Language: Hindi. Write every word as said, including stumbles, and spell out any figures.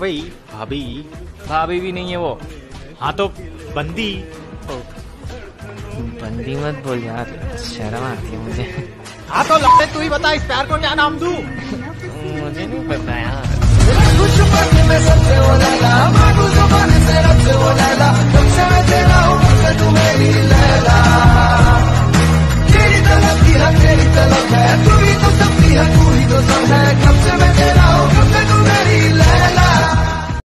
वही भाभी। भाभी भी नहीं है वो। हाँ तो बंदी। बंदी मत बोल यार, शर्म आती है मुझे। हाँ तो लड़े तू ही बता इस प्यार को क्या नाम दूं? मुझे नहीं पता यार।